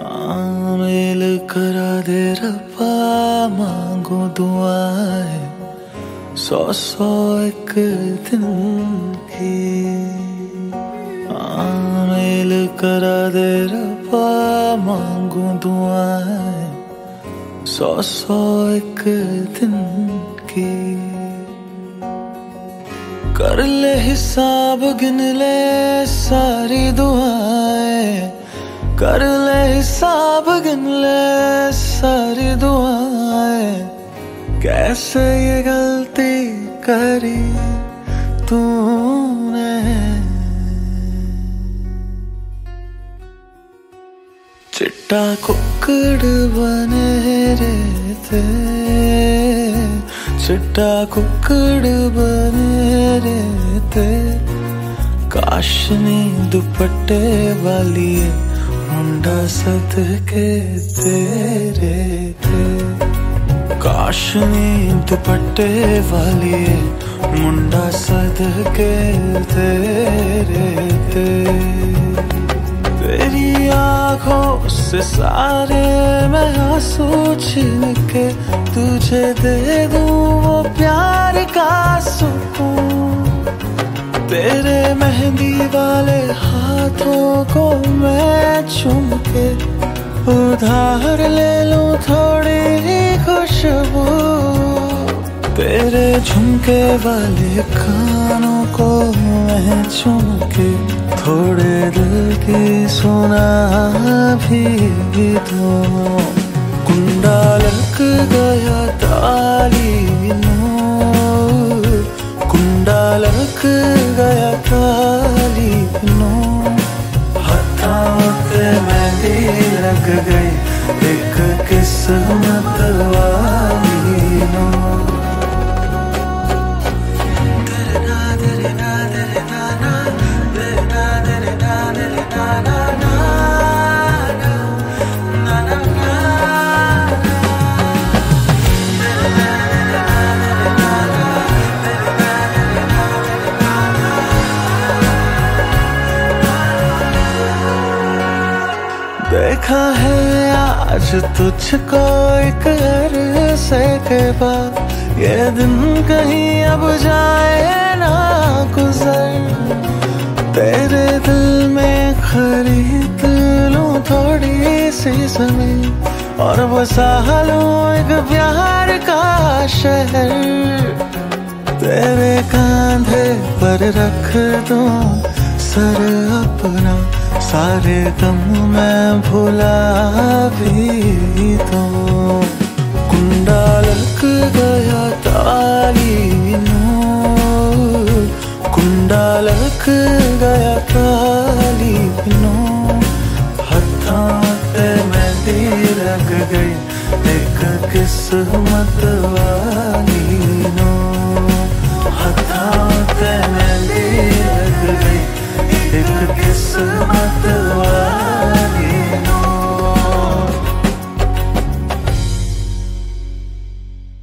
Mail करा दे रब्बा, मांगो दुआएं 100-100 एक दिन की। मेल करा दे रब्बा, मांगो दुआएं 100-100 एक दिन की। कर ले हिसाब, गिन ले सारी दुआएं, कर ले हिसाब, गिन ले सारी दुआएं। कैसे ये गलती करी तूने, चिट्टा कुक्कड़ बने रहते, चिट्टा कुक्कड़ बने रहते। काश नी दुपट्टे वाली मुंडा सदके तेरे थे। काश नी दुपट्टे वाली मुंडा सदके तेरे थे। तेरी आँखों से सारे मैं आंसू छीन के तुझे दे दूं वो प्यार का सुकून। तेरे मेहंदी वाले हाथों को मैं चूम के उधार ले लूं थोड़ी ही खुशबू। तेरे झुमके वाले कानों को मैं चूम के थोड़े दिल की सुना भी दूं। कुंडा लग गया ताली नूर, कुंडा लग गया ताली नूर। हाथों पे मेहंदी लग गई एक किस्मत वाली नूर। देखा है आज तुझको एक अरसे के बाद, ये दिन कहीं अब जाए ना गुजर। तेरे दिल में खरीद लूं थोड़ी सी जमीन और बसा लूं एक प्यार का शहर। तेरे कांधे पर रख दूं सर अपना, सारे गम मैं भुला भी दूं। कुंडा लग गया ताली नूर, कुंडा लग गया ताली नूर। हाथों पे मेहंदी लग गई एक किस्मत वाली नूर। हाथों पे